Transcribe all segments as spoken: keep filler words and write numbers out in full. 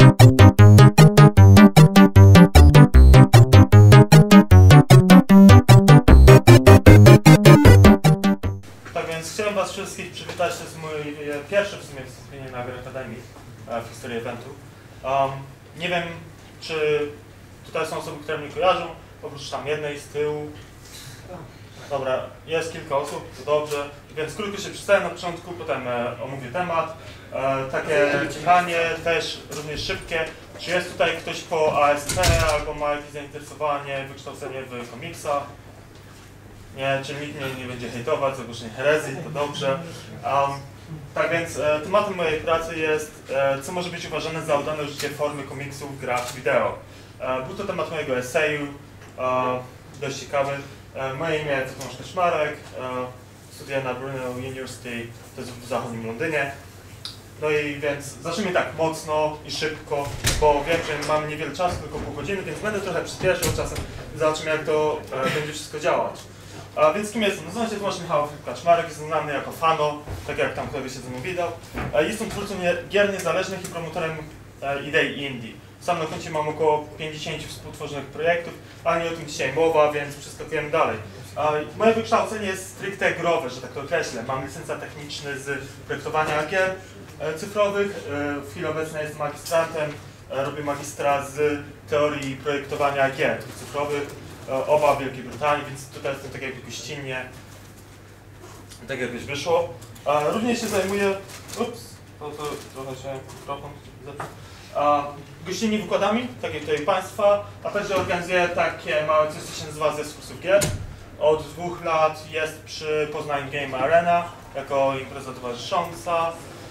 Tak więc chciałem was wszystkich przywitać, to jest moje pierwsze w sumie wystąpienie na Gra Akademii w historii eventu. Um, nie wiem, czy tutaj są osoby, które mnie kojarzą, oprócz tam jednej z tyłu. Dobra, jest kilka osób, to dobrze, więc krótko się przedstawię na początku, potem e, omówię temat. E, takie pytanie też również szybkie, czy jest tutaj ktoś po A S P albo ma jakieś zainteresowanie, wykształcenie w komiksach? Nie, czy nikt mnie nie będzie hejtować za głoszenie herezji, to dobrze. Um, tak więc e, tematem mojej pracy jest, e, co może być uważane za udane użycie formy komiksów w grach wideo. E, był to temat mojego eseju, e, dość ciekawy. E, moje imię to Tomasz Kaczmarek, e, studiuję na Brunel University, to jest w zachodnim Londynie. No i więc zacznijmy tak mocno i szybko, bo wiem, że mam niewiele czasu, tylko pół godziny, więc będę trochę przyspieszył czasem i zobaczymy, jak to e, będzie wszystko działać. A więc kim jestem? Nazywam się Tomasz Michał Kaczmarek, jestem znany jako Fano, tak jak tam ktoś się ze mną widał. Jestem twórcą gier niezależnych i promotorem idei indie. Sam na koncie mam około pięćdziesięciu współtworzonych projektów, ale nie o tym dzisiaj mowa, więc przeskakujemy dalej. Moje wykształcenie jest stricte growe, że tak to określę. Mam licencjat techniczny z projektowania gier cyfrowych. W chwili obecnej jestem magistrantem, robię magistra z teorii projektowania gier cyfrowych. Oba w Wielkiej Brytanii, więc tutaj jestem tak jakby gościnnie, tak jakoś wyszło. A również się zajmuję, ups, to, to trochę się mikrofon zepsuł, gościnnie wykładami, tak jak tutaj Państwa, a także organizuję takie małe coś, co się nazywa Zespół Gier. Od dwóch lat jest przy Poznań Game Arena, jako impreza towarzysząca.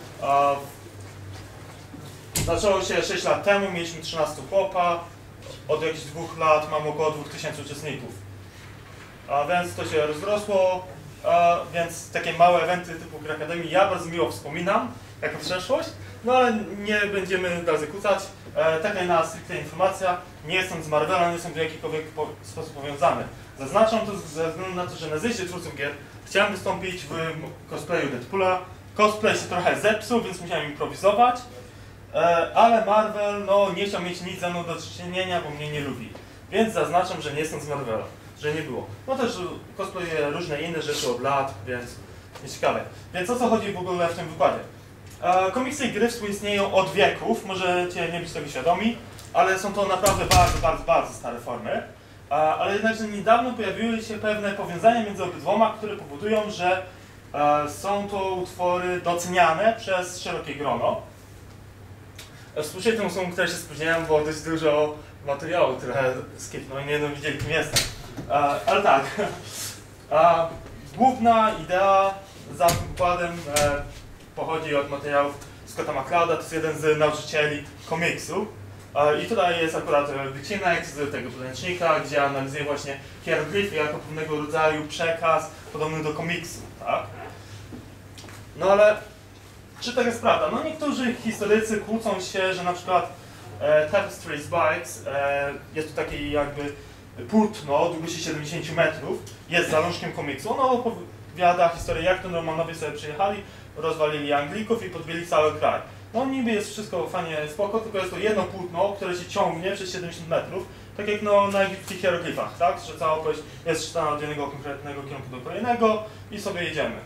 Zaczęło się sześć lat temu, mieliśmy trzynastu chłopa. Od jakichś dwóch lat mam około dwóch tysięcy uczestników. A więc to się rozrosło, a więc takie małe eventy typu Gra Akademii ja bardzo miło wspominam jako przeszłość, no ale nie będziemy dalej kłócać. E, taka jedna stricte informacja, nie jestem z Marvela, nie jestem w jakikolwiek po, sposób powiązany. Zaznaczam to ze względu na to, że na zjeździe twórców gier chciałem wystąpić w cosplayu Deadpoola. Cosplay się trochę zepsuł, więc musiałem improwizować. Ale Marvel no, nie chciał mieć nic ze mną do czynienia, bo mnie nie lubi. Więc zaznaczam, że nie jestem z Marvela, że nie było. No też cosplaye różne inne rzeczy od lat, więc nieciekawe. Więc o co chodzi w ogóle w tym wykładzie? E, komiksy i gry współistnieją od wieków, możecie nie być tego świadomi, ale są to naprawdę bardzo, bardzo, bardzo stare formy. E, ale jednakże niedawno pojawiły się pewne powiązania między obydwoma, które powodują, że e, są to utwory doceniane przez szerokie grono. Współczesną osobą, które się spóźniałem, było dość dużo materiału, trochę skipnął i nie jedno widzieli, kim jestem. E, ale tak, e, główna idea za tym wykładem e, pochodzi od materiałów Scotta McClouda, to jest jeden z nauczycieli komiksu. E, I tutaj jest akurat wycinek z tego podręcznika, gdzie analizuje właśnie hieroglify jako pewnego rodzaju przekaz podobny do komiksu, tak? No ale czy tak jest prawda? No niektórzy historycy kłócą się, że na przykład e, Tapestry Bikes e, jest to takie jakby płótno długości siedemdziesiąt metrów, jest zalążkiem komiksu. Ono opowiada historię, jak to Normanowie sobie przyjechali, rozwalili Anglików i podbieli cały kraj. No niby jest wszystko fajnie, spoko, tylko jest to jedno płótno, które się ciągnie przez siedemdziesiąt metrów, tak jak no, na egipskich hieroglifach, tak? Że cała opowieść jest czytana od jednego konkretnego kierunku do kolejnego i sobie jedziemy.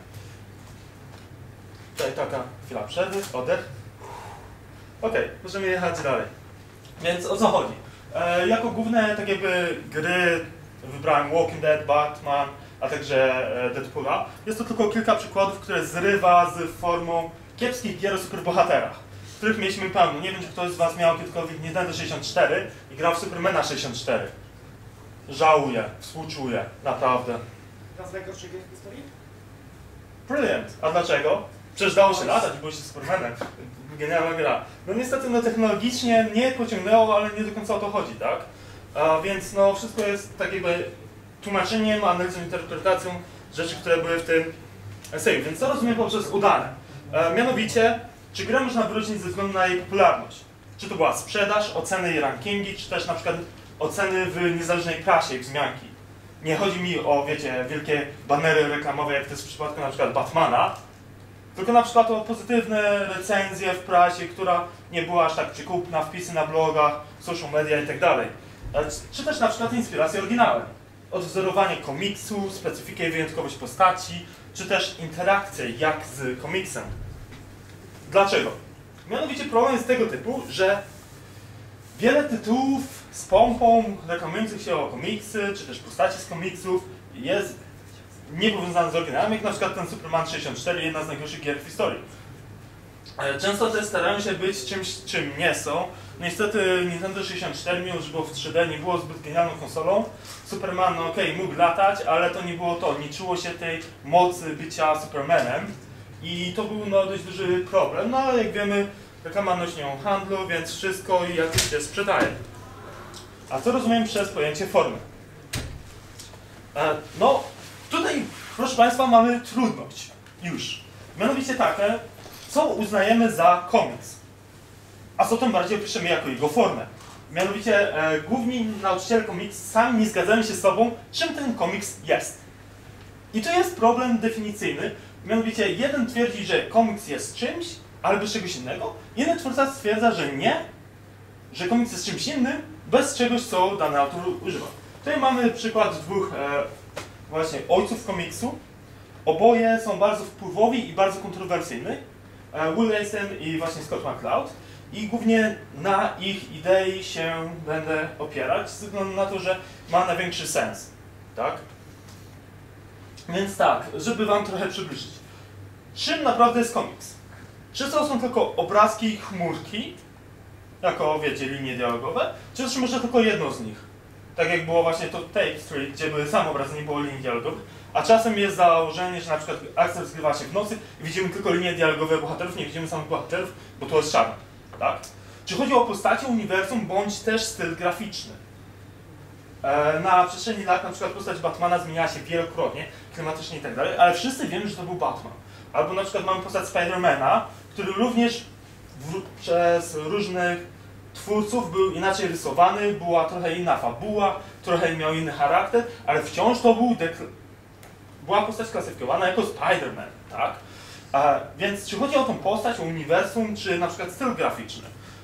Tutaj taka chwila przerwy, oddech. Ok, możemy jechać dalej. Więc o co chodzi? E, jako główne tak jakby gry wybrałem Walking Dead, Batman, a także e, Deadpoola. Jest to tylko kilka przykładów, które zrywa z formą kiepskich gier o superbohaterach, których mieliśmy pełno. Nie wiem, czy ktoś z was miał kiedykolwiek Nintendo sześćdziesiąt cztery i grał w Supermana sześćdziesiąt cztery. Żałuję, współczuję, naprawdę. Jedna z najgorszych gier w historii? Brilliant. A dlaczego? Przecież dało się latać, było się Supermanem. Genialna gra. No niestety no, technologicznie nie pociągnęło, ale nie do końca o to chodzi, tak? A więc no wszystko jest tak jakby tłumaczeniem, analizą, interpretacją rzeczy, które były w tym eseju. Więc co rozumiem poprzez udane? E, mianowicie, czy grę można wyróżnić ze względu na jej popularność? Czy to była sprzedaż, oceny i rankingi, czy też na przykład oceny w niezależnej prasie i wzmianki? Nie chodzi mi o, wiecie, wielkie banery reklamowe, jak to jest w przypadku na przykład Batmana, tylko na przykład o pozytywne recenzje w prasie, która nie była aż tak przykupna, wpisy na blogach, social media itd. Czy też na przykład inspiracje oryginałem. Odwzorowanie komiksu, specyfikę i wyjątkowość postaci, czy też interakcje jak z komiksem. Dlaczego? Mianowicie problem jest tego typu, że wiele tytułów z pompą reklamujących się o komiksy, czy też postaci z komiksów jest niepowiązany z oryginałem, jak na przykład ten Superman sześćdziesiąt cztery, jedna z najgorszych gier w historii. Często te starają się być czymś, czym nie są. Niestety Nintendo sześćdziesiąt cztery, mimo że było w trzy D, nie było zbyt genialną konsolą. Superman, no okej, okay, mógł latać, ale to nie było to, nie czuło się tej mocy bycia Supermanem. I to był no, dość duży problem, no ale jak wiemy, reklama nosi ją handlu, więc wszystko jakoś się sprzedaje. A co rozumiem przez pojęcie formy? E, no, tutaj, proszę Państwa, mamy trudność już. Mianowicie takie, co uznajemy za komiks, a co tym bardziej opiszemy jako jego formę. Mianowicie e, główni nauczyciele komiks sami nie zgadzają się z sobą, czym ten komiks jest. I tu jest problem definicyjny, mianowicie jeden twierdzi, że komiks jest czymś, albo czegoś innego, inny twórca stwierdza, że nie, że komiks jest czymś innym, bez czegoś, co dany autor używa. Tutaj mamy przykład dwóch e, właśnie ojców komiksu. Oboje są bardzo wpływowi i bardzo kontrowersyjni. E, Will Eiston i właśnie Scott McCloud. I głównie na ich idei się będę opierać, ze względu na to, że ma największy sens. Tak? Więc tak, żeby wam trochę przybliżyć. Czym naprawdę jest komiks? Czy to są tylko obrazki, chmurki, jako, wiecie, linie dialogowe, czy też może tylko jedno z nich? Tak jak było właśnie to Tape Street, gdzie były same obrazy, nie było linii dialogowych, a czasem jest założenie, że na przykład akcja rozgrywa się w nocy i widzimy tylko linie dialogowe bohaterów, nie widzimy samych bohaterów, bo to jest czarne. Tak? Czy chodzi o postacie, uniwersum, bądź też styl graficzny? E, na przestrzeni lat na przykład postać Batmana zmieniała się wielokrotnie, klimatycznie i tak dalej, ale wszyscy wiemy, że to był Batman. Albo na przykład mamy postać Spidermana, który również w, przez różnych twórców był inaczej rysowany, była trochę inna fabuła, trochę miał inny charakter, ale wciąż to był była postać klasyfikowana jako Spider-Man, tak? E, więc czy chodzi o tą postać, o uniwersum, czy na przykład styl graficzny?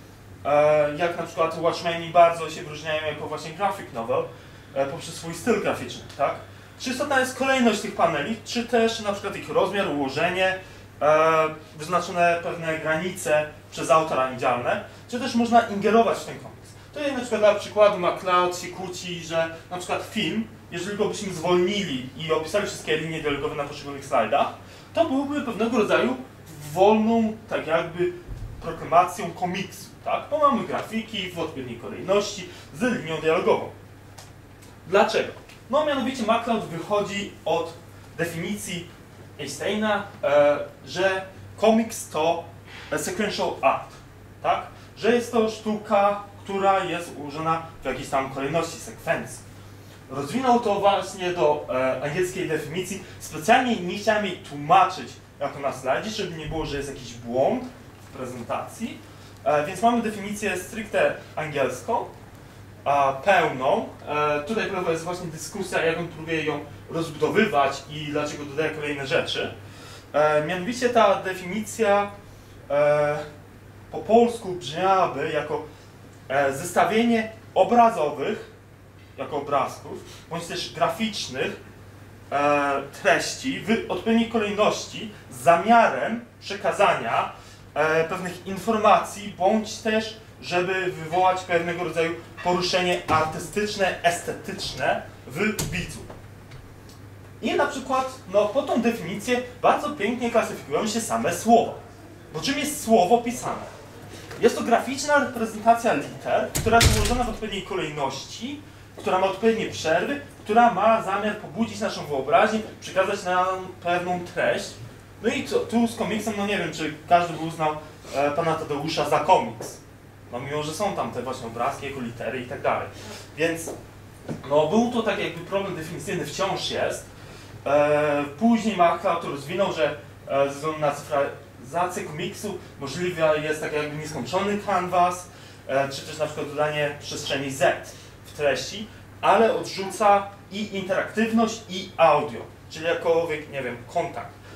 E, jak na przykład Watchmeni bardzo się wyróżniają jako właśnie graphic novel e, poprzez swój styl graficzny, tak? Czy istotna jest kolejność tych paneli, czy też na przykład ich rozmiar, ułożenie, e, wyznaczone pewne granice przez autora niedzielne, czy też można ingerować w ten komiks. Tutaj na przykład dla przykładu McCloud się kłóci, że na przykład film, jeżeli go byśmy zwolnili i opisali wszystkie linie dialogowe na poszczególnych slajdach, to byłby pewnego rodzaju wolną, tak jakby, proklamacją komiksu, tak? Bo mamy grafiki w odpowiedniej kolejności z linią dialogową. Dlaczego? No mianowicie McCloud wychodzi od definicji Einsteina, e, że komiks to sequential art, tak? Że jest to sztuka, która jest ułożona w jakiejś tam kolejności, sekwencji. Rozwinął to właśnie do e, angielskiej definicji. Specjalnie nie chciałem jej tłumaczyć jako na slajdzie, żeby nie było, że jest jakiś błąd w prezentacji. E, więc mamy definicję stricte angielską, a pełną. E, tutaj jest właśnie dyskusja, jak on próbuje ją rozbudowywać i dlaczego dodaje kolejne rzeczy. E, mianowicie ta definicja e, po polsku brzmiałaby jako e, zestawienie obrazowych, jako obrazków, bądź też graficznych e, treści w odpowiedniej kolejności z zamiarem przekazania e, pewnych informacji, bądź też żeby wywołać pewnego rodzaju poruszenie artystyczne, estetyczne w widzu. I na przykład, no, po tą definicję bardzo pięknie klasyfikują się same słowa. Bo czym jest słowo pisane? Jest to graficzna reprezentacja liter, która jest ułożona w odpowiedniej kolejności, która ma odpowiednie przerwy, która ma zamiar pobudzić naszą wyobraźnię, przekazać nam pewną treść. No i co, tu z komiksem, no nie wiem, czy każdy by uznał e, pana Tadeusza za komiks. No mimo, że są tam te właśnie obrazki, jego litery i tak dalej. Więc no był to tak jakby problem definicyjny, wciąż jest. E, później McCloud to rozwinął, że e, ze względu na cyfryzację komiksu możliwy jest tak jakby nieskończony canvas, e, czy też na przykład dodanie przestrzeni Z w treści, ale odrzuca i interaktywność, i audio, czyli jakokolwiek, nie wiem, kontakt.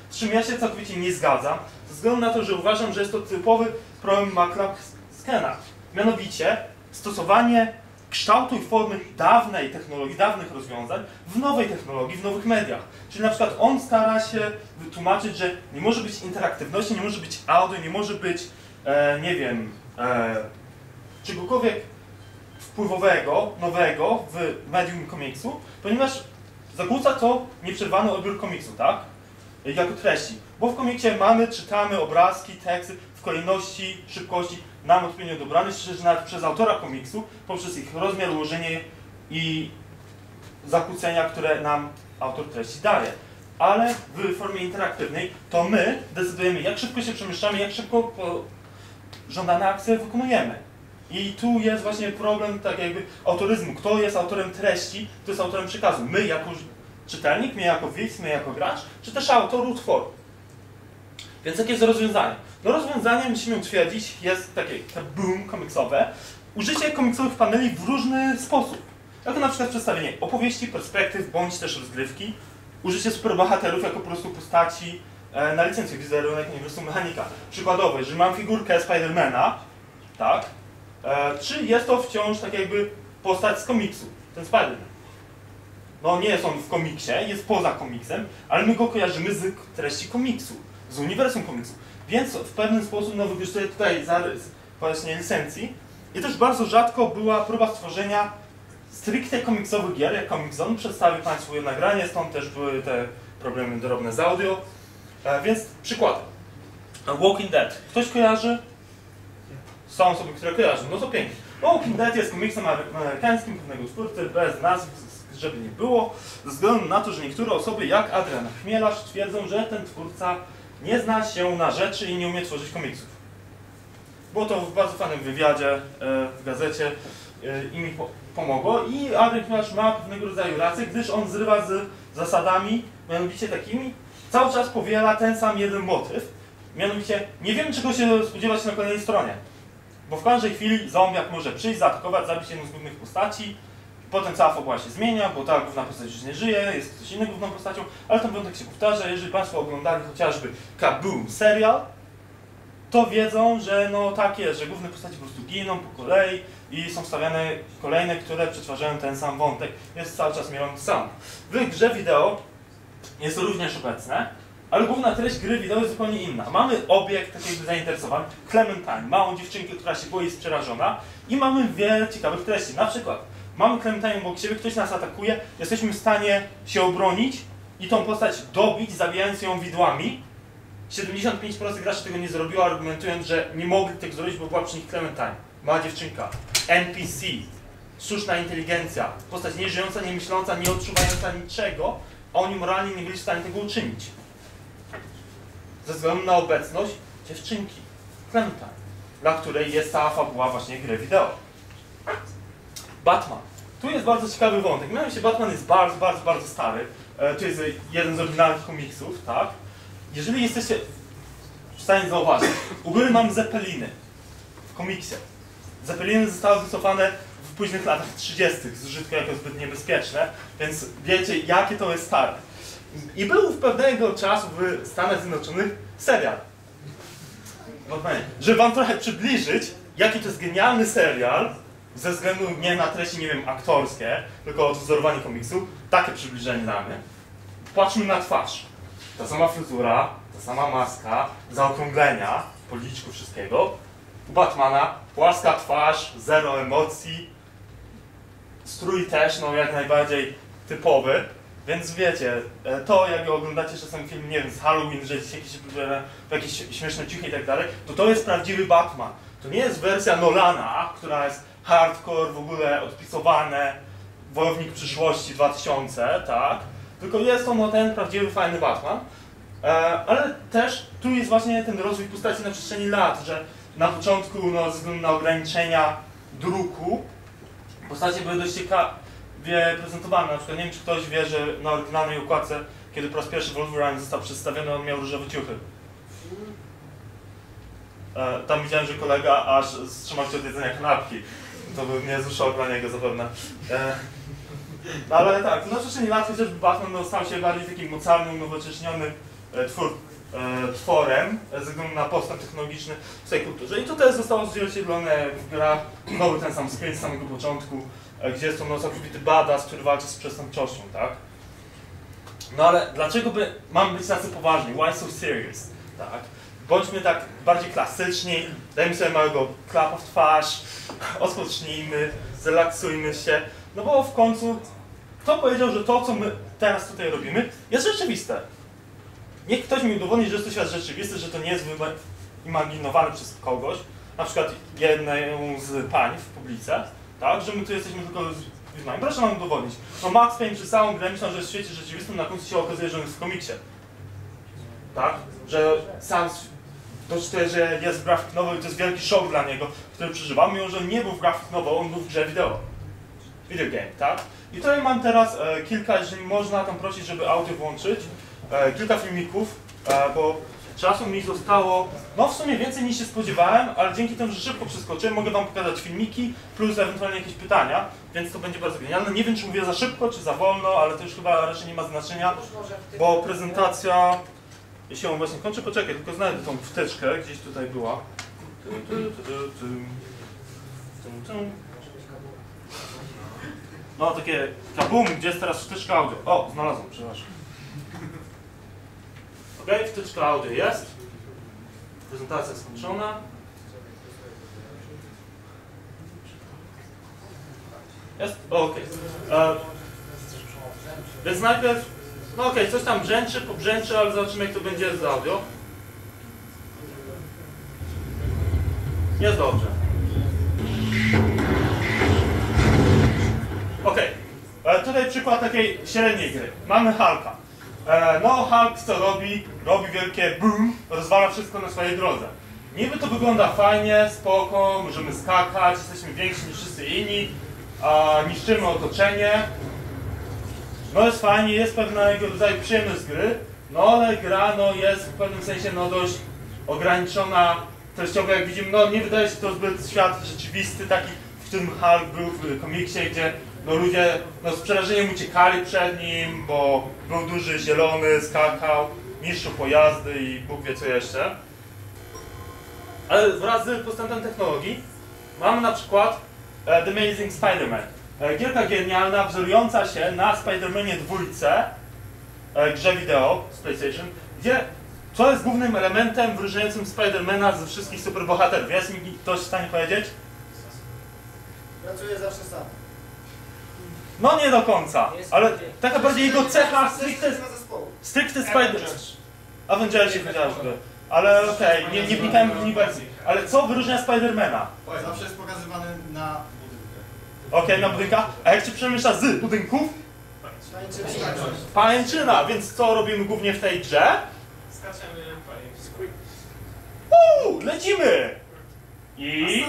z czym ja się całkowicie nie zgadzam, ze względu na to, że uważam, że jest to typowy problem McCluskena. Mianowicie stosowanie kształtu i formy dawnej technologii, dawnych rozwiązań w nowej technologii, w nowych mediach. Czyli na przykład on stara się wytłumaczyć, że nie może być interaktywności, nie może być audio, nie może być, e, nie wiem, e, czegokolwiek wpływowego, nowego w medium komiksu, ponieważ zakłóca to nieprzerwany odbiór komiksu, tak? Jako treści. Bo w komiksie mamy, czytamy obrazki, teksty w kolejności, szybkości, nam odpowiednio dobrane, czy nawet przez autora komiksu, poprzez ich rozmiar, ułożenie i zakłócenia, które nam autor treści daje. Ale w formie interaktywnej to my decydujemy, jak szybko się przemieszczamy, jak szybko żądane akcje wykonujemy. I tu jest właśnie problem tak jakby autoryzmu. Kto jest autorem treści, kto jest autorem przekazu? My jako czytelnik, my jako widz, my jako gracz, czy też autor utworu. Więc jakie jest rozwiązanie? No rozwiązaniem, musimy utwierdzić, jest takie boom komiksowe, użycie komiksowych paneli w różny sposób. Jako na przykład przedstawienie opowieści, perspektyw, bądź też rozgrywki, użycie superbohaterów jako po prostu postaci e, na licencję, wizerunek uniwersum mechanika. Przykładowo, jeżeli mam figurkę Spidermana, tak, e, czy jest to wciąż tak jakby postać z komiksu, ten Spiderman. No nie jest on w komiksie, jest poza komiksem, ale my go kojarzymy z treści komiksu, z uniwersum komiksu. Więc w pewien sposób no, wykorzystuję tutaj zarys właśnie licencji. I też bardzo rzadko była próba stworzenia stricte komiksowych gier, jak Comic Zone. Przedstawię Państwu je nagranie, stąd też były te problemy drobne z audio. E, więc przykłady. Walking Dead. Ktoś kojarzy? Są osoby, które kojarzą. No to pięknie. Walking Dead jest komiksem amerykańskim pewnego twórcy, bez nazw, żeby nie było, ze względu na to, że niektóre osoby, jak Adrian Chmielarz, twierdzą, że ten twórca nie zna się na rzeczy i nie umie tworzyć komiksów. Było to w bardzo fajnym wywiadzie w gazecie i mi pomogło. I Adrian Chmielarz ma pewnego rodzaju rację, gdyż on zrywa z zasadami, mianowicie takimi, cały czas powiela ten sam jeden motyw, mianowicie nie wiem, czego się spodziewać na kolejnej stronie. Bo w każdej chwili zombiak może przyjść, zaatakować, zabić jedną z głównych postaci, potem cała fabuła się zmienia, bo ta główna postać już nie żyje, jest ktoś inny główną postacią, ale ten wątek się powtarza. Jeżeli Państwo oglądali chociażby Kaboom serial, to wiedzą, że no tak jest, że główne postaci po prostu giną po kolei i są wstawiane kolejne, które przetwarzają ten sam wątek. Jest cały czas mielony sam. W grze wideo jest to również obecne, ale główna treść gry wideo jest zupełnie inna. Mamy obiekt tak jakby zainteresowany, Clementine, małą dziewczynkę, która się boi, jest przerażona i mamy wiele ciekawych treści. Na przykład mamy Clementine obok siebie, ktoś nas atakuje, jesteśmy w stanie się obronić i tą postać dobić, zabijając ją widłami. siedemdziesiąt pięć procent graczy tego nie zrobiło, argumentując, że nie mogli tego zrobić, bo była przy nich Clementine. Mała dziewczynka, N P C, sztuczna inteligencja, postać nieżyjąca, niemyśląca, nie odczuwająca niczego, a oni moralnie nie byli w stanie tego uczynić. Ze względu na obecność dziewczynki, Clementine, dla której jest cała fabuła właśnie gry wideo. Batman. Tu jest bardzo ciekawy wątek. Mianowicie Batman jest bardzo, bardzo, bardzo stary. E, to jest jeden z oryginalnych komiksów, tak? Jeżeli jesteście w stanie zauważyć, u góry mamy Zeppeliny w komiksie. Zeppeliny zostały wycofane w późnych latach trzydziestych z użytku jako zbyt niebezpieczne, więc wiecie, jakie to jest stare. I był w pewnego czasu w Stanach Zjednoczonych serial. Żeby wam trochę przybliżyć, jaki to jest genialny serial, ze względu nie na treści, nie wiem, aktorskie, tylko odwzorowanie komiksu, takie przybliżenie damy. Patrzmy na twarz. Ta sama fryzura, ta sama maska, zaokrąglenia, policzku wszystkiego. U Batmana płaska twarz, zero emocji. Strój też, no jak najbardziej typowy. Więc wiecie, to jak oglądacie czasem film, nie wiem, z Halloween, że jest jakieś, jakieś śmieszne ciuchy i tak dalej, to to jest prawdziwy Batman. To nie jest wersja Nolana, która jest hardcore, w ogóle odpisowane, Wojownik przyszłości dwa tysiące, tak? Tylko jest to no, ten prawdziwy, fajny Batman. E, ale też tu jest właśnie ten rozwój postaci na przestrzeni lat, że na początku, no, ze względu na ograniczenia druku, postacie były dość ciekawie prezentowane. Na przykład nie wiem, czy ktoś wie, że na oryginalnej układce, kiedy po raz pierwszy Wolverine został przedstawiony, on miał różowe ciuchy. E, tam widziałem, że kolega aż wstrzymał się od jedzenia kanapki. To był niezły szok dla niego zapewne. E, no ale tak, na przestrzeni lat chociażby Batman no, stał się bardziej takim mocarnym, nowocześnionym e, twór, e, tworem ze względu na postęp technologiczny w tej kulturze. I to też zostało odzwierciedlone w grach, znowu ten sam screen z samego początku, e, gdzie jest to no, całkowity badass, który walczy z przestępczością, tak? No ale dlaczego by mamy być tacy poważni? Why so serious? Tak? Bądźmy tak bardziej klasyczni, dajmy sobie małego klapa w twarz, odpocznijmy, zrelaksujmy się, no bo w końcu kto powiedział, że to, co my teraz tutaj robimy, jest rzeczywiste? Niech ktoś mi udowodni, że jest to świat rzeczywisty, że to nie jest wyimaginowany przez kogoś, na przykład jedną z pań w publice, tak, że my tu jesteśmy tylko wyznani. Proszę nam udowodnić. No Max Payne przez całą grę myślał, że jest w świecie rzeczywistym, na końcu się okazuje, że on jest w komiksie. Tak? Że sam doczytuje, że jest w grafik novel i to jest wielki szok dla niego, który przeżywa, mimo że nie był w grafik novel, on był w grze wideo. Video game, tak? I tutaj mam teraz e, kilka, jeżeli można tam prosić, żeby audio włączyć, e, kilka filmików, e, bo czasu mi zostało, no w sumie więcej niż się spodziewałem, ale dzięki temu, że szybko przeskoczyłem, mogę wam pokazać filmiki, plus ewentualnie jakieś pytania, więc to będzie bardzo genialne. Nie wiem, czy mówię za szybko, czy za wolno, ale to już chyba raczej nie ma znaczenia, bo prezentacja się właśnie kończy. Poczekaj, tylko znajdę tą wtyczkę, gdzieś tutaj była. No takie kabum, gdzie jest teraz wtyczka audio? O, znalazłem, przepraszam. Ok, wtyczka audio jest. Prezentacja skończona. Jest? Ok. E, więc najpierw, no ok, coś tam brzęczy, pobrzęczy, ale zobaczymy, jak to będzie z audio. Jest dobrze. Ok, e, tutaj przykład takiej średniej gry. Mamy Hulka. E, no Hulk co robi? Robi wielkie boom, rozwala wszystko na swojej drodze. Niby to wygląda fajnie, spoko, możemy skakać, jesteśmy więksi niż wszyscy inni, a niszczymy otoczenie. No jest fajnie, jest pewnego rodzaju przyjemność z gry, no ale gra no, jest w pewnym sensie no, dość ograniczona treściowo, jak widzimy, no nie wydaje się to zbyt świat rzeczywisty, taki, w którym Hulk był w komiksie, gdzie no, ludzie no, z przerażeniem uciekali przed nim, bo był duży, zielony, skakał, niszczył pojazdy i Bóg wie co jeszcze. Ale wraz z postępem technologii mamy na przykład uh, The Amazing Spider-Man. Uh, gierka genialna, wzorująca się na Spider-Manie dwójce, uh, grze wideo z PlayStation, gdzie co jest głównym elementem wyróżniającym Spider-Mana ze wszystkich superbohaterów? Jest mi ktoś w stanie powiedzieć? Pracuję zawsze sam. No nie do końca, ale taka bardziej jego cecha stricte, stricte Spider... Avengersi chociażby. Ale okej, okay, nie, nie wnikałem w uniwersum. Ale co wyróżnia Spidermana? Zawsze jest pokazywany na budynkach. Okej, okay, na budynkach. A jak się przemieszcza z budynków? Pajęczyna, więc co robimy głównie w tej grze? Skaczemy pajęczyny. Uuu, lecimy! I...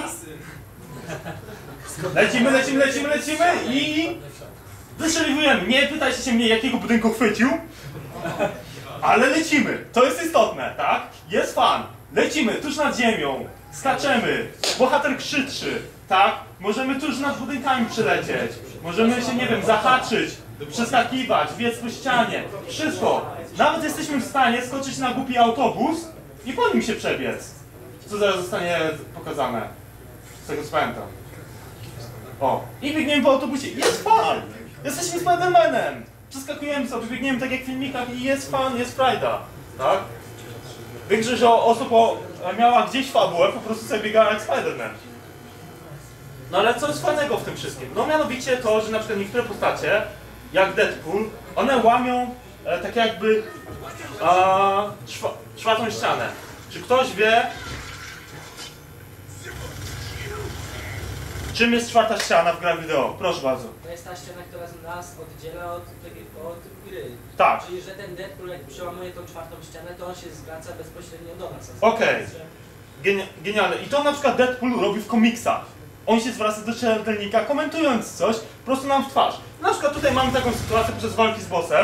Lecimy, lecimy, lecimy, lecimy i... Wystrzeliwujemy. Nie pytajcie się mnie, jakiego budynku chwycił. Ale lecimy. To jest istotne, tak? Jest fan. Lecimy tuż nad ziemią. Skaczemy. Bohater krzyczy, tak? Możemy tuż nad budynkami przylecieć. Możemy się, nie wiem, zahaczyć, przeskakiwać, biec po ścianie. Wszystko. Nawet jesteśmy w stanie skoczyć na głupi autobus i po nim się przebiec. Co zaraz zostanie pokazane. Z tego co pamiętam. O. I biegniemy po autobusie. Jest fan! Jesteśmy Spider-Manem! Przeskakujemy sobie, biegniemy tak jak w filmikach i jest fan, jest frajda. Tak? Większość osób o, miała gdzieś fabułę, po prostu sobie biegała jak Spider-Man. No ale co jest fajnego w tym wszystkim? No mianowicie to, że na przykład niektóre postacie, jak Deadpool, one łamią e, tak jakby e, czwa, czwartą ścianę. Czy ktoś wie, czym jest czwarta ściana w grach wideo? Proszę bardzo. To jest ta ściana, która nas oddziela od, od gry. Tak. Czyli, że ten Deadpool, jak przełamuje tą czwartą ścianę, to on się zwraca bezpośrednio do nas. Okej. Geni genialne. I to na przykład Deadpool robi w komiksach. On się zwraca do czytelnika, komentując coś, po prostu nam w twarz. Na przykład tutaj mamy taką sytuację podczas walki z bossem.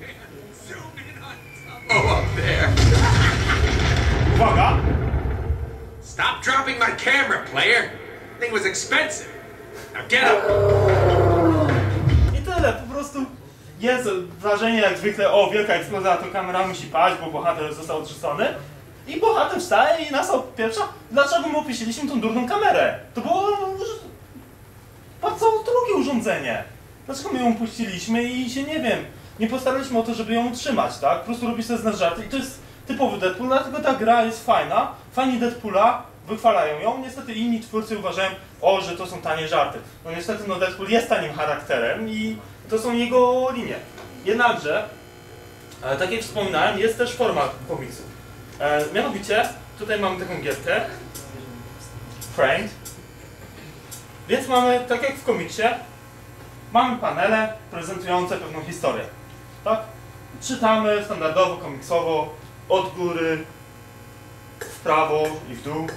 Uwaga! Stop dropping my camera, player. Thing was expensive. Now get up. I tyle, po prostu jest wrażenie jak zwykle, o wielka eksplozja, to kamera musi paść, bo bohater został odrzucony. I bohater wstaje i nas opieprza, dlaczego my opuściliśmy tą durną kamerę? To było bardzo drogie urządzenie. Dlaczego my ją puściliśmy i się, nie wiem, nie postaraliśmy o to, żeby ją utrzymać, tak? Po prostu robi sobie z nas żarty i to jest typowy Deadpool, dlatego ta gra jest fajna. Fani Deadpoola wychwalają ją, niestety inni twórcy uważają, o, że to są tanie żarty. No niestety no Deadpool jest tanim charakterem i to są jego linie. Jednakże, e, tak jak wspominałem, jest też forma komiksu. E, mianowicie, tutaj mamy taką gierkę, Framed, więc mamy, tak jak w komiksie, mamy panele prezentujące pewną historię, tak? Czytamy standardowo, komiksowo, od góry, w prawo i w dół.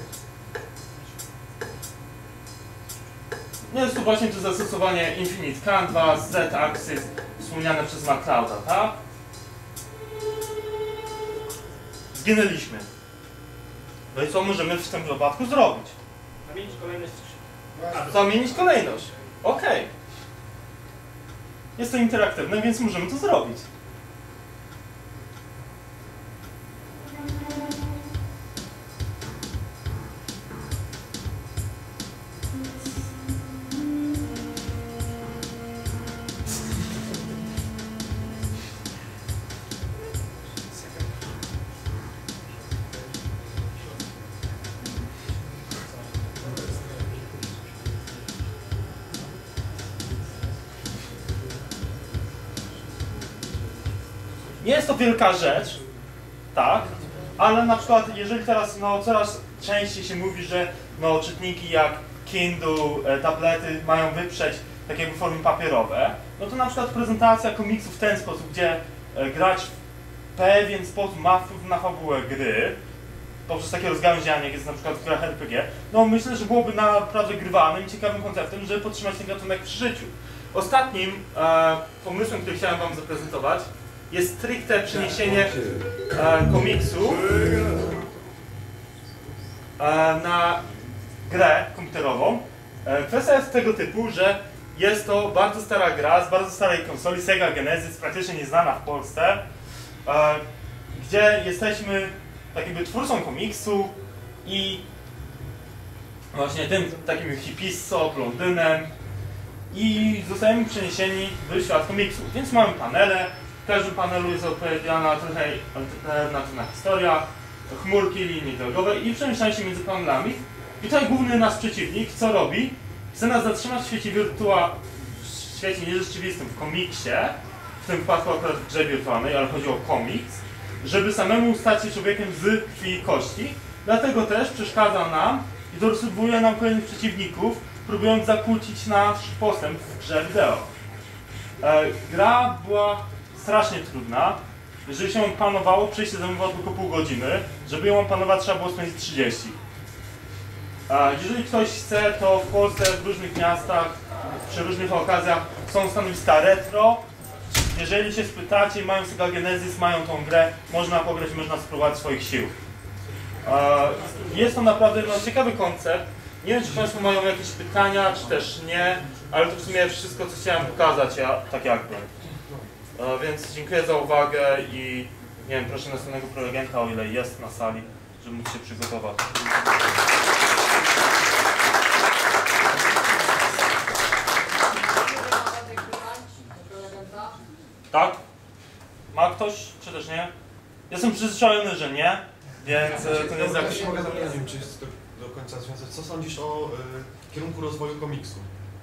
Jest tu właśnie to zastosowanie Infinite Canvas, Z-Axis, wspomniane przez McClouda, tak? Zginęliśmy. No i co możemy w tym wypadku zrobić? Zamienić kolejność. Zamienić kolejność. Okej. Okay. Jest to interaktywne, więc możemy to zrobić. Nie jest to wielka rzecz, tak, ale na przykład jeżeli teraz no, coraz częściej się mówi, że no, czytniki jak Kindle, e, tablety mają wyprzeć tak jakby formy papierowe, no to na przykład prezentacja komiksu w ten sposób, gdzie e, grać w pewien sposób ma wpływ na fabułę gry, poprzez takie rozgałęzianie, jak jest na przykład w grach R P G, no myślę, że byłoby naprawdę grywalnym i ciekawym konceptem, żeby podtrzymać ten gatunek przy życiu. Ostatnim e, pomysłem, który chciałem wam zaprezentować, jest stricte przeniesienie e, komiksu e, na grę komputerową. E, kwestia jest tego typu, że jest to bardzo stara gra z bardzo starej konsoli Sega Genesis, praktycznie nieznana w Polsce, e, gdzie jesteśmy tak jakby twórcą komiksu i właśnie tym takim hipisso, blondynem i zostajemy przeniesieni w świat komiksu. Więc mamy panele. W każdym panelu jest opowiedziana trochę alternatywna historia, chmurki, linie dialogowe i przemieszczanie się między panelami. I tutaj główny nasz przeciwnik, co robi? Chce nas zatrzymać w świecie wirtua... w świecie nierzeczywistym, w komiksie, w tym wypadku akurat w grze wirtualnej, ale chodzi o komiks, żeby samemu stać się człowiekiem z krwi i kości. Dlatego też przeszkadza nam i dorysowuje nam kolejnych przeciwników, próbując zakłócić nasz postęp w grze wideo. E, gra była strasznie trudna. Jeżeli się panowało, przejście zajmowało tylko pół godziny. Żeby ją opanować, trzeba było spędzić trzydzieści. Jeżeli ktoś chce, to w Polsce, w różnych miastach, przy różnych okazjach są stanowiska retro. Jeżeli się spytacie, mają Sega Genesis, mają tą grę, można pograć, można spróbować swoich sił. Jest to naprawdę no, ciekawy koncept. Nie wiem, czy Państwo mają jakieś pytania, czy też nie, ale to w sumie wszystko, co chciałem pokazać, ja, tak jakby. Więc dziękuję za uwagę i nie wiem, proszę następnego prelegenta, o ile jest na sali, żeby mógł się przygotować. Tak? Ma ktoś, czy też nie? Jestem przyzwyczajony, że nie, więc to nie jest jakoś... Ja mogę zapytać, nie wiem, czy jest to do końca związane. Co sądzisz o y, kierunku rozwoju komiksu?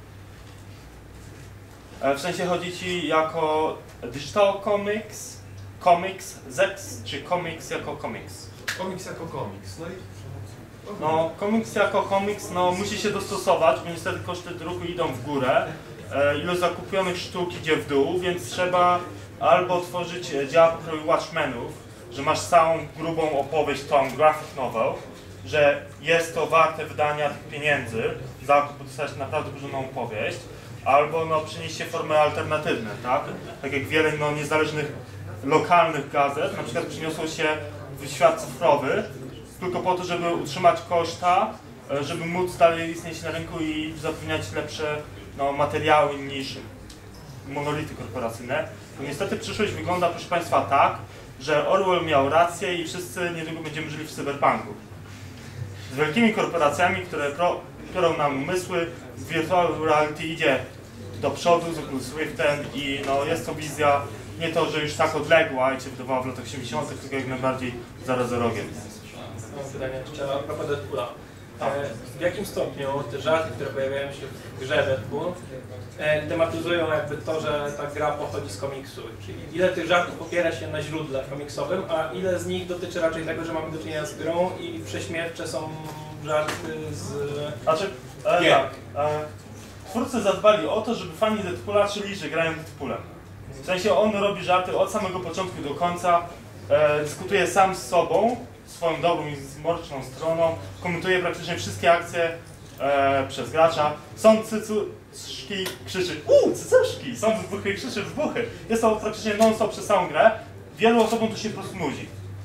W sensie chodzi Ci jako digital comics, comics, Zex, czy comics jako comics? Komiks jako komiks, no i... No, komiks jako komiks, no musi się dostosować, bo niestety koszty druku idą w górę. E, ilość zakupionych sztuk idzie w dół, więc trzeba albo tworzyć dzieła pokroju Watchmenów, że masz całą grubą opowieść, tą graphic novel, że jest to warte wydania tych pieniędzy, zakup, bo dostać naprawdę porządną opowieść, albo no, przynieść się formy alternatywne, tak? Tak jak wiele no, niezależnych lokalnych gazet, na przykład przyniosło się w świat cyfrowy, tylko po to, żeby utrzymać koszta, żeby móc dalej istnieć na rynku i zapewniać lepsze no, materiały niż monolity korporacyjne, to niestety przyszłość wygląda, proszę Państwa, tak, że Orwell miał rację i wszyscy niedługo będziemy żyli w cyberpunku. Z wielkimi korporacjami, które pro, biorą nam umysły, virtual reality idzie do przodu z Oculus Riftem i no, jest to wizja nie to, że już tak odległa i się wydawała w latach osiemdziesiątych, tylko jak najbardziej zaraz za rogiem. Mam pytanie jeszcze a propos Deadpoola. E, w jakim stopniu te żarty, które pojawiają się w grze Deadpool, e, tematyzują jakby to, że ta gra pochodzi z komiksu? Czyli ile tych żartów opiera się na źródle komiksowym, a ile z nich dotyczy raczej tego, że mamy do czynienia z grą i prześmiewcze są żarty z... Znaczy, e, Nie. tak, e, twórcy zadbali o to, żeby fani Deadpoola czuli, że grają Deadpoolem. W sensie on robi żarty od samego początku do końca, e, dyskutuje sam z sobą, swoją dobrą i zmroczną stroną, komentuje praktycznie wszystkie akcje e, przez gracza. Są cycuszki, krzyczy uuu, cycuszki, są wybuchy, krzyczy wybuchy. Jest to praktycznie non-stop przez całą grę. Wielu osobom to się po prostu nudzi.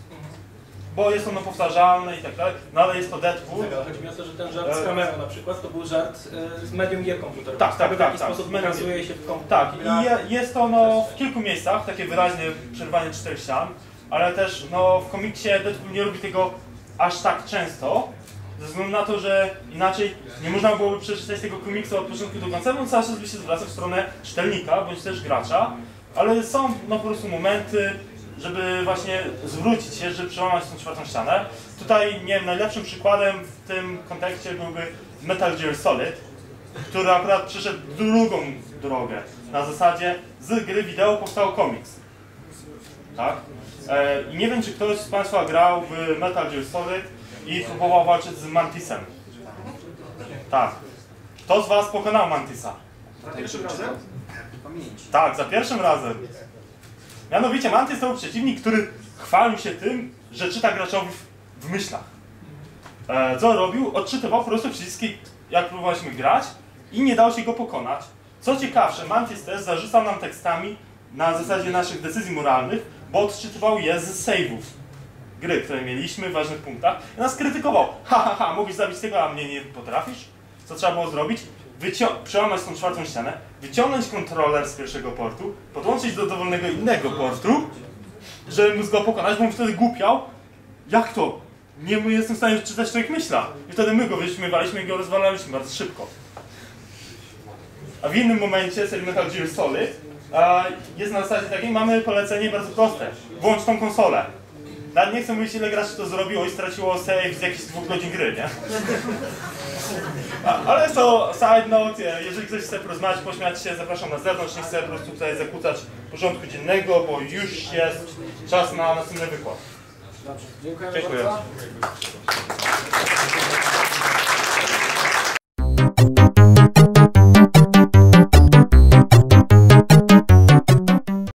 Bo jest ono powtarzalne i tak dalej, no ale jest to Deadpool. Chodzi mi o to, że ten żart z kamerą na przykład to był żart e, z medium gier komputerowych. Tak, tak, w tak, jaki tak. sposób Medium pokazuje się w komputerze. Tak, i je, jest to no, w kilku miejscach, takie wyraźne przerwanie czterech ścian, ale też no, w komiksie Deadpool nie robi tego aż tak często, ze względu na to, że inaczej nie można byłoby przeczytać tego komiksu od początku do końca, bo cały czas by się zwraca w stronę czytelnika, bądź też gracza, ale są no, po prostu momenty, żeby właśnie zwrócić się, żeby przełamać tą czwartą ścianę. Tutaj, nie wiem, najlepszym przykładem w tym kontekście byłby Metal Gear Solid, który akurat przyszedł drugą drogę. Na zasadzie z gry wideo powstał komiks. Tak? E, I nie wiem, czy ktoś z Państwa grał w Metal Gear Solid i próbował walczyć z Mantisem. Tak. Kto z Was pokonał Mantisa? Pierwszym razem? Tak, za pierwszym razem. Mianowicie Mantis to był przeciwnik, który chwalił się tym, że czyta graczowi w, w myślach. E, co robił? Odczytywał po prostu przyciski, jak próbowaliśmy grać i nie dało się go pokonać. Co ciekawsze, Mantis też zarzucał nam tekstami na zasadzie naszych decyzji moralnych, bo odczytywał je z save'ów gry, które mieliśmy w ważnych punktach i nas krytykował. Ha, ha, ha, mógłbyś zabić tego, a mnie nie potrafisz? Co trzeba było zrobić? Wycią- przełamać tą czwartą ścianę, wyciągnąć kontroler z pierwszego portu, podłączyć do dowolnego innego portu, żeby móc go pokonać, bo on wtedy głupiał. Jak to? Nie jestem w stanie czytać człowiek myśla. I wtedy my go wyśmiewaliśmy i go rozwalaliśmy bardzo szybko. A w innym momencie serii Metal Gear Solid a, jest na zasadzie takiej, mamy polecenie bardzo proste. Włącz tą konsolę. Nawet nie chcę mówić, ile graczy to zrobiło i straciło save z jakichś dwóch godzin gry, nie? A, ale jest to side note, jeżeli ktoś chce porozmawiać, pośmiać się, zapraszam na zewnątrz, nie chcę po prostu tutaj zakłócać porządku dziennego, bo już jest czas na następny wykład. Dobrze, dziękujemy Dziękuję. bardzo.